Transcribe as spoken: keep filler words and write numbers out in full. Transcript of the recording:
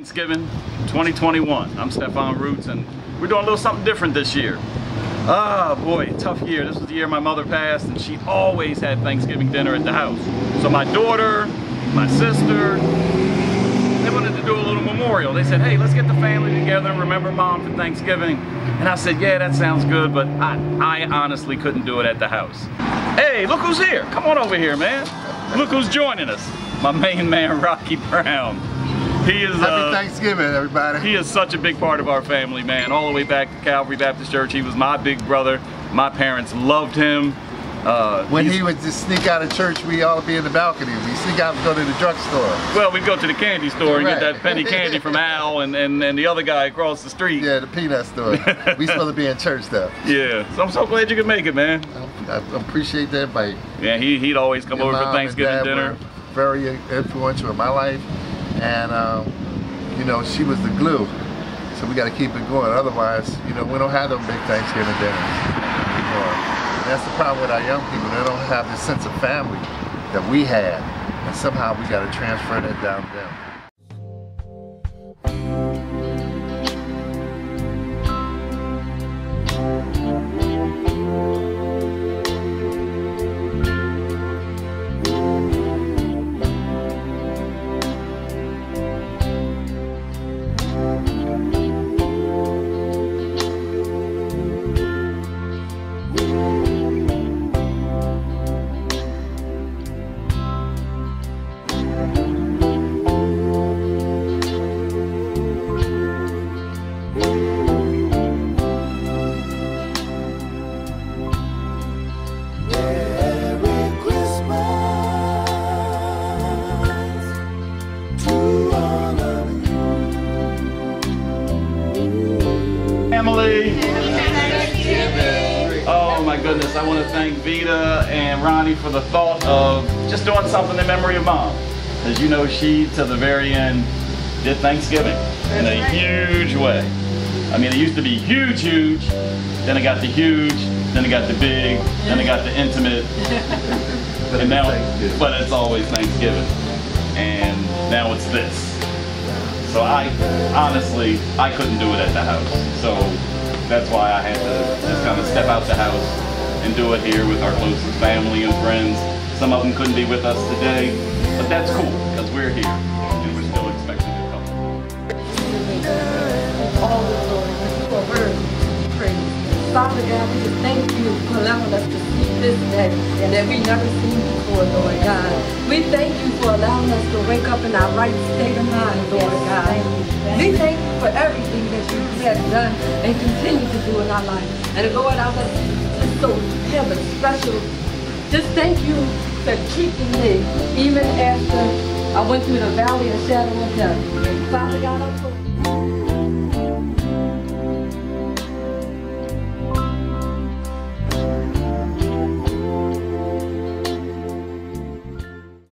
Thanksgiving twenty twenty-one. I'm Stefan Roots, and we're doing a little something different this year. Ah, boy, tough year. This was the year my mother passed, and she always had Thanksgiving dinner at the house. So my daughter, my sister, they wanted to do a little memorial. They said, hey, let's get the family together and remember Mom for Thanksgiving. And I said, yeah, that sounds good, but I, I honestly couldn't do it at the house. Hey, look who's here. Come on over here, man. Look who's joining us. My main man, Rocky Brown. He is, Happy uh, Thanksgiving, everybody. He is such a big part of our family, man. All the way back to Calvary Baptist Church. He was my big brother. My parents loved him. Uh, when he would just sneak out of church, we all be in the balcony. We sneak out and go to the drugstore. Well, we'd go to the candy store and right. get that penny candy from Al and, and, and the other guy across the street. Yeah, the peanut store. We supposed to be in church, though. Yeah, so I'm so glad you could make it, man. I, I appreciate that invite. Yeah, he, he'd always come Your over for mom Thanksgiving and Dad dinner. Were very influential in my life. And, um, you know, she was the glue. So we got to keep it going. Otherwise, you know, we don't have those big Thanksgiving dinners anymore. And that's the problem with our young people. They don't have this sense of family that we had. And somehow we got to transfer that down to them. Family. Oh my goodness, I want to thank Vita and Ronnie for the thought of just doing something in memory of Mom. As you know, she, to the very end, did Thanksgiving in a huge way. I mean, it used to be huge, huge, then it got the huge, then it got the big, then it got the intimate, and now, but it's always Thanksgiving. And now it's this. So I, honestly, I couldn't do it at the house. So that's why I had to just kind of step out the house and do it here with our closest family and friends. Some of them couldn't be with us today, but that's cool because we're here and we're still expecting to come. All the glory for her praise. Father God, we just thank you for allowing us to see this day and that we never seen before, Lord God. We thank you for allowing us to wake up in our right state of mind, Lord God. We thank you for everything that you have done and continue to do in our life. And Lord, I was just so have a special, just thank you for keeping me even after I went through the valley of shadow of death. Father God, I'm so